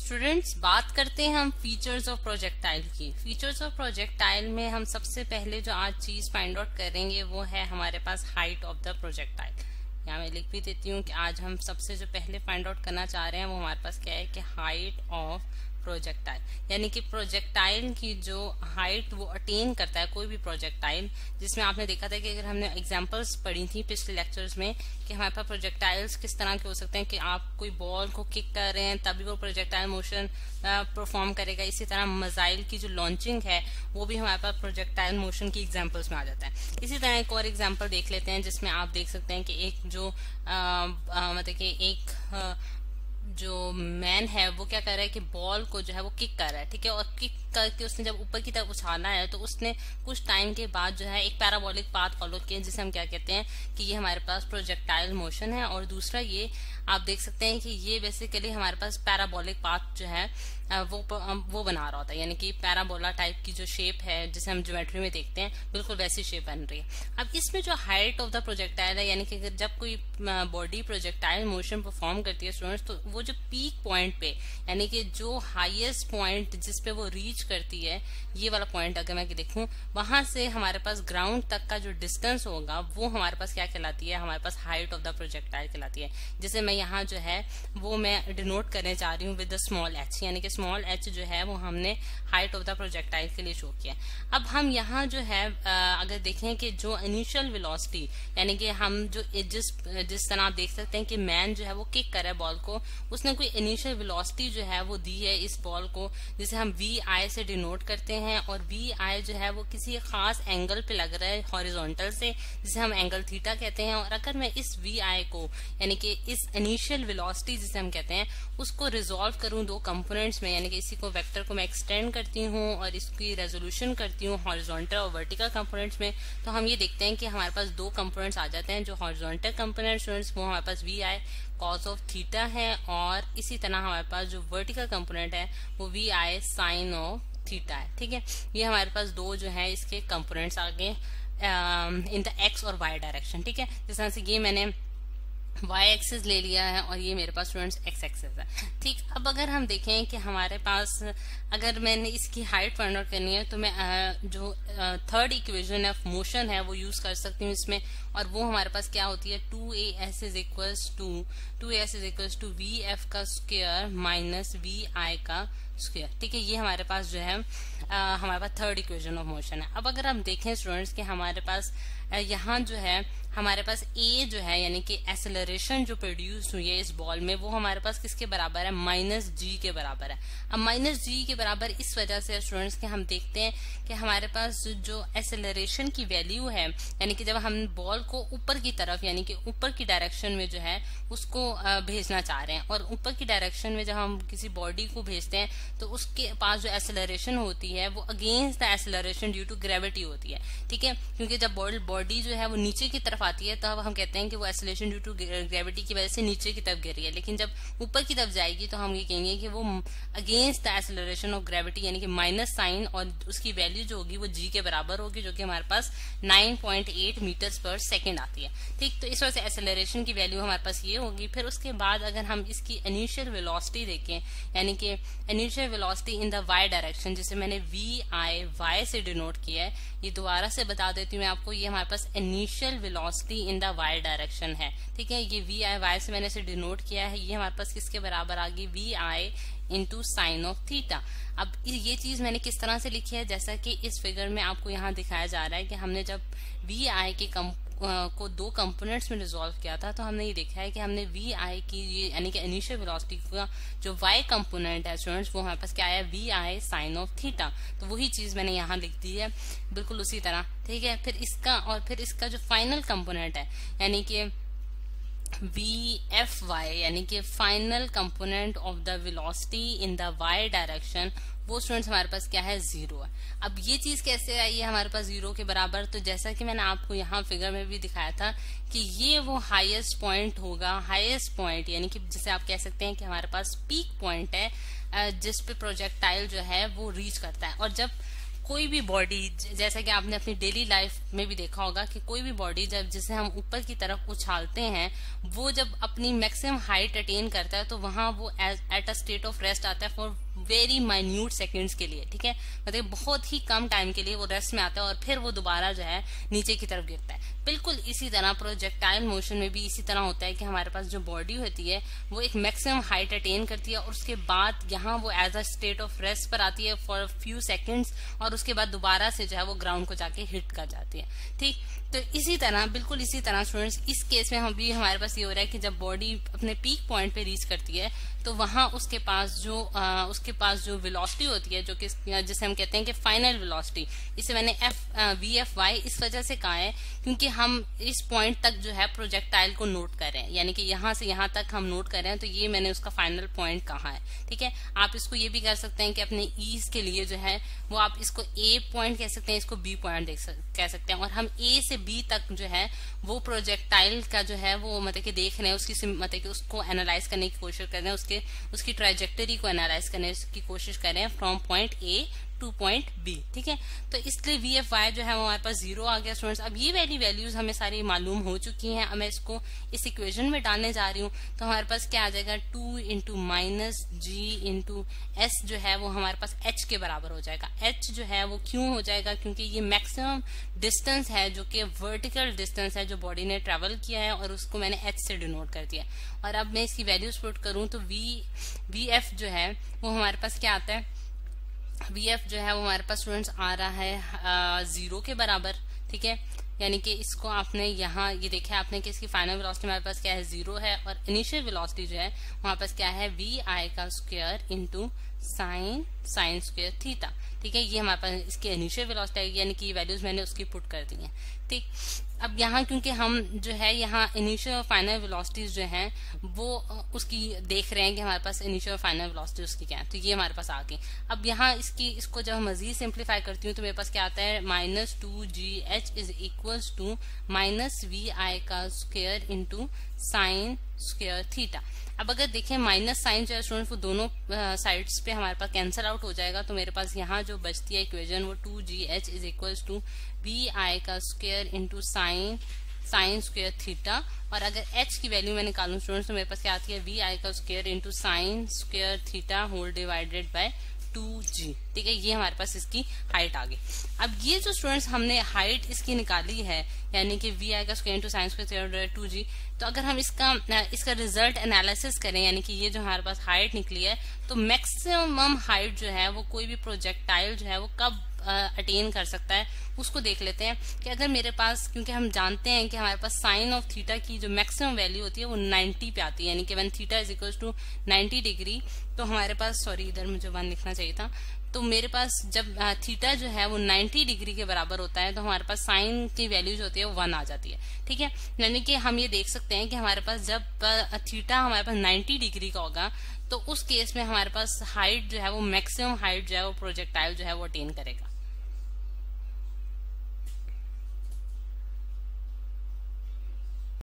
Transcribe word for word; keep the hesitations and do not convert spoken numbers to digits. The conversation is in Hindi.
स्टूडेंट्स, बात करते हैं हम फीचर्स ऑफ प्रोजेक्टाइल की। फीचर्स ऑफ प्रोजेक्टाइल में हम सबसे पहले जो आज चीज फाइंड आउट करेंगे वो है हमारे पास हाइट ऑफ द प्रोजेक्टाइल। यहाँ मैं लिख भी देती हूँ कि आज हम सबसे जो पहले फाइंड आउट करना चाह रहे हैं वो हमारे पास क्या है कि हाइट ऑफ प्रोजेक्टाइल, यानी कि प्रोजेक्टाइल की जो हाइट वो अटेन करता है कोई भी प्रोजेक्टाइल, जिसमें आपने देखा था कि अगर हमने एग्जांपल्स पढ़ी थी पिछले लेक्चर्स में कि हमारे पास प्रोजेक्टाइल्स किस तरह के हो सकते हैं कि आप कोई बॉल को किक कर रहे हैं तभी वो प्रोजेक्टाइल मोशन परफॉर्म करेगा। इसी तरह मिसाइल की जो लॉन्चिंग है वो भी हमारे पास प्रोजेक्टाइल मोशन की एग्जाम्पल्स में आ जाता है। इसी तरह एक और एग्जाम्पल देख लेते हैं जिसमें आप देख सकते हैं कि एक जो मतलब कि एक आ, जो मैन है वो क्या कर रहा है कि बॉल को जो है वो किक कर रहा है, ठीक है, और किक करके उसने जब ऊपर की तरफ उछाला है तो उसने कुछ टाइम के बाद जो है एक पैराबोलिक पाथ फॉलो किया जिसे हम क्या कहते हैं कि ये हमारे पास प्रोजेक्टाइल मोशन है। और दूसरा ये आप देख सकते हैं कि ये बेसिकली हमारे पास पैराबोलिक पाथ जो है वो वो बना रहा होता है, यानी कि पैराबोला टाइप की जो शेप है जिसे हम ज्योमेट्री में देखते हैं बिल्कुल वैसी शेप बन रही है। अब इसमें जो हाइट ऑफ द प्रोजेक्टाइल है, यानी कि जब कोई बॉडी प्रोजेक्टाइल मोशन परफॉर्म करती है स्टूडेंट्स, तो वो जो पीक पॉइंट पे यानी कि जो हाईएस्ट पॉइंट जिस पे वो रीच करती है, ये वाला पॉइंट अगर मैं देखूं, वहां से हमारे पास ग्राउंड तक का जो डिस्टेंस होगा वो हमारे पास क्या कहलाती है, हमारे पास हाइट ऑफ द प्रोजेक्टाइल कहलाती है, जिसे मैं यहाँ जो है वो मैं डिनोट करने जा रही हूँ विद द स्मॉल एच, यानी कि स्मॉल एच जो है वो हमने हाइट ऑफ द प्रोजेक्टाइल के लिए शो किया। अब हम यहाँ जो है अगर देखें कि जो इनिशियल वेलोसिटी, यानी कि हम जो जिस जिस तरह आप देख सकते हैं कि मैन जो है वो किक कर रहा है बॉल को, उसने कोई इनिशियल वेलोसिटी जो है वो दी है इस बॉल को जिसे हम वी आई से डिनोट करते हैं, और वी आई जो है वो किसी खास एंगल पे लग रहा है हॉरिजॉन्टल से, जिसे हम एंगल थीटा कहते हैं। और अगर मैं इस वी आई को यानी कि इस इनिशियल वेलोसिटी जिसे हम कहते हैं उसको रिजोल्व करूं दो कंपोनेंट्स में, यानी कि इसी को वेक्टर को मैं एक्सटेंड करती हूँ और इसकी रेजोल्यूशन करती हूँ हॉरिजॉन्टल और वर्टिकल कंपोनेंट्स में, तो हम ये देखते हैं कि हमारे पास दो कंपोनेंट्स आ जाते हैं। जो हॉरिजॉन्टल कंपोनेंट स्टूडेंट्स वो हमारे पास V I cos of theta है, और इसी तरह हमारे पास जो वर्टिकल कंपोनेंट है वो V I sine of theta है, ठीक है। ये हमारे पास दो जो है इसके कंपोनेंट्स आ गए इन द एक्स और वाई डायरेक्शन, ठीक है। जिस तरह से ये मैंने वाई एक्सिस ले लिया है और ये मेरे पास स्टूडेंट्स एक्स एक्सिस है, ठीक। अब अगर हम देखें कि हमारे पास अगर मैंने इसकी हाइट फाइंड आउट करनी है तो मैं जो थर्ड इक्वेशन ऑफ मोशन है वो यूज कर सकती हूँ इसमें, और वो हमारे पास क्या होती है, two A S is equals to two A S is equals to V F का स्क्वायर माइनस वी आई का स्क्वायर, ठीक है। ये हमारे पास जो है आ, हमारे पास थर्ड इक्वेशन ऑफ मोशन है। अब अगर हम देखें स्टूडेंट्स कि हमारे पास यहाँ जो है हमारे पास ए जो है यानी कि एक्सेलरेशन जो प्रोड्यूस हुई है इस बॉल में वो हमारे पास किसके बराबर है, माइनस जी के बराबर है। अब माइनस जी के बराबर इस वजह से स्टूडेंट्स के हम देखते हैं कि हमारे पास जो एक्सेलरेशन की वैल्यू है, यानी कि जब हम बॉल को ऊपर की तरफ यानी कि ऊपर की डायरेक्शन में जो है उसको भेजना चाह रहे हैं, और ऊपर की डायरेक्शन में जब हम किसी बॉडी को भेजते हैं तो उसके पास जो एक्सेलरेशन होती है वो against the acceleration due to gravity होती है, ठीक है। क्योंकि जब बॉडी जो है वो नीचे की तरफ आती है तो अब हम कहते हैं कि वो एक्सेलरेशन ड्यू टू ग्रेविटी की वजह से नीचे की तरफ गिर रही है, लेकिन जब ऊपर की तरफ जाएगी तो हम ये कहेंगे कि वो against the acceleration of gravity यानी कि माइनस साइन, और उसकी वैल्यू जो होगी वो जी के बराबर होगी, जो कि हमारे पास नाइन पॉइंट एट मीटर्स पर सेकेंड आती है, ठीक। तो इस वजह से एक्सेलरेशन की वैल्यू हमारे पास ये होगी। फिर उसके बाद अगर हम इसकी इनिशियल वेलोसिटी देखें, यानी कि initial velocity in the Y direction जिसे मैंने वी आई वाई से डिनोट किया है, ये दोबारा से बता देती हूँ मैं आपको, ये हमारे पास initial velocity in the Y direction है, ठीक है। ये वी आई वाई से मैंने इसे डिनोट किया है, ये हमारे पास किसके बराबर आ गई, V I into sine of theta. अब ये चीज मैंने किस तरह से लिखी है, जैसा कि इस फिगर में आपको यहाँ दिखाया जा रहा है कि हमने जब वी आई के कम को दो कंपोनेंट्स में रिजॉल्व किया था तो हमने ये देखा है कि हमने वी आई की ये यानी कि इनिशियल वेलोसिटी का जो वाई कंपोनेंट है स्टूडेंट्स वो हमारे पास क्या है, V I sine of theta. तो वही चीज मैंने यहाँ लिख दी है बिल्कुल उसी तरह, ठीक है। फिर इसका और फिर इसका जो फाइनल कंपोनेंट है यानी कि वी एफ वाई यानी कि final component of the velocity in the Y direction, वो स्टूडेंट्स हमारे पास क्या है, जीरो है। अब ये चीज कैसे आई है हमारे पास जीरो के बराबर, तो जैसा कि मैंने आपको यहाँ फिगर में भी दिखाया था कि ये वो हाईएस्ट पॉइंट होगा, हाईएस्ट पॉइंट यानी कि जिसे आप कह सकते हैं कि हमारे पास पीक पॉइंट है जिस पे प्रोजेक्टाइल जो है वो रीच करता है। और जब कोई भी बॉडी, जैसा कि आपने अपनी डेली लाइफ में भी देखा होगा कि कोई भी बॉडी जब जिसे हम ऊपर की तरफ उछालते हैं, वो जब अपनी मैक्सिमम हाइट अटेन करता है तो वहां वो at a state of rest आता है फॉर वेरी माइन्यूट सेकेंड्स के लिए, ठीक है, मतलब बहुत ही कम टाइम के लिए वो रेस्ट में आता है और फिर वो दोबारा जो है नीचे की तरफ गिरता है। बिल्कुल इसी तरह प्रोजेक्टाइल मोशन में भी इसी तरह होता है कि हमारे पास जो बॉडी होती है वो एक मैक्सिमम हाइट अटेन करती है और उसके बाद यहाँ वो as a state of rest पर आती है फॉर फ्यू सेकेंड्स और उसके बाद दोबारा से जो है वो ग्राउंड को जाके हिट कर जाती है। ठीक, तो इसी तरह बिल्कुल इसी तरह स्टूडेंट्स इस केस में हम भी हमारे पास ये हो रहा है कि जब बॉडी अपने पीक पॉइंट पे रीच करती है तो वहां उसके पास जो आ, उसके पास जो वेलोसिटी होती है, जो कि जिसे हम कहते हैं कि फाइनल वेलोसिटी, इसे मैंने एफ वी एफ वाई इस वजह से कहा है क्योंकि हम इस पॉइंट तक जो है प्रोजेक्टाइल को नोट कर रहे हैं, यानी कि यहाँ से यहाँ तक हम नोट कर रहे हैं, तो ये मैंने उसका फाइनल पॉइंट कहा है। ठीक है, आप इसको ये भी कर सकते हैं कि अपने ईज के लिए जो है वो आप इसको ए पॉइंट कह सकते हैं, इसको बी पॉइंट कह सकते हैं, और हम ए से बी तक जो है वो प्रोजेक्टाइल का जो है वो मतलब कि देख रहे हैं, उसकी मतलब कि उसको एनालाइज करने की कोशिश कर रहे हैं, उसके उसकी ट्राइजेक्टरी को एनालाइज करने की कोशिश कर रहे हैं from point A to point B. ठीक है, तो इसलिए वी एफ वाई जो है वो हमारे पास जीरो आ गया स्टूडेंट्स। अब ये वाली वैल्यूज हमें सारी मालूम हो चुकी हैं, अब मैं इसको इस इक्वेशन में डालने जा रही हूँ, तो हमारे पास क्या आ जाएगा, two into minus G into S जो है वो हमारे पास एच के बराबर हो जाएगा। एच जो है वो क्यों हो जाएगा, क्योंकि ये मैक्सिमम डिस्टेंस है जो कि वर्टिकल डिस्टेंस है जो बॉडी ने ट्रेवल किया है और उसको मैंने एच से डिनोट कर दिया। और अब मैं इसकी वैल्यूज पुट करूं तो वी वी एफ जो है वो हमारे पास क्या आता है, वी एफ जो है वो हमारे पास स्टूडेंट्स आ रहा है जीरो के बराबर। ठीक है, यानी कि इसको आपने यहाँ ये देखा आपने कि इसकी फाइनल वेलोसिटी हमारे पास क्या है, जीरो है, और इनिशियल वेलोसिटी जो है हमारे पास क्या है, वी आई का square into sine sine square theta. ठीक है, ये हमारे पास इसकी इनिशियल वेलोसिटी आएगी, यानी कि ये वैल्यूज मैंने उसकी पुट कर दी हैं। ठीक, अब यहाँ क्योंकि हम जो है यहाँ इनिशियल और फाइनल वेलोसिटीज जो हैं वो उसकी देख रहे हैं कि हमारे पास इनिशियल और फाइनल वेलोसिटी उसकी क्या है, तो ये हमारे पास आ गई। अब यहाँ इसकी इसको जब मजीद सिंप्लीफाई करती हूँ तो मेरे पास क्या आता है, minus two G H is equals to minus V I का square into sine square theta. अब अगर देखें माइनस साइन जो है स्टूडेंट वो दोनों साइड्स पे हमारे पास कैंसिल आउट हो जाएगा, तो मेरे पास यहाँ जो बचती है इक्वेशन वो two G H is equals to V I का square into sine sine square theta. और अगर h की वैल्यू मैं निकालूं स्टूडेंट्स तो मेरे पास क्या आती है, वी आई का square into sine square theta whole divided by two G. ठीक है, ये हमारे पास इसकी हाइट आ गई। अब ये जो स्टूडेंट्स हमने हाइट इसकी निकाली है, यानी कि वी आई का square into sine square two G, तो अगर हम इसका इसका रिजल्ट एनालिसिस करें, यानी कि ये जो हमारे पास हाइट निकली है, तो मैक्सिमम हाइट जो है वो कोई भी प्रोजेक्टाइल जो है वो कब अटेन कर सकता है उसको देख लेते हैं। कि अगर मेरे पास, क्योंकि हम जानते हैं कि हमारे पास साइन ऑफ थीटा की जो मैक्सिमम वैल्यू होती है वो नाइन्टी पे आती है, यानी कि when theta is equal to ninety degree, तो हमारे पास, सॉरी इधर मुझे वन लिखना चाहिए था, तो मेरे पास जब थीटा जो है वो नाइन्टी डिग्री के बराबर होता है तो हमारे पास साइन की वैल्यू जो होती है वो वन आ जाती है। ठीक है, यानी कि हम ये देख सकते हैं कि हमारे पास जब थीटा हमारे पास नाइन्टी डिग्री का होगा तो उस केस में हमारे पास हाइट जो है वो मैक्सिमम हाइट जो है वो प्रोजेक्टाइल जो है वो अटेन करेगा।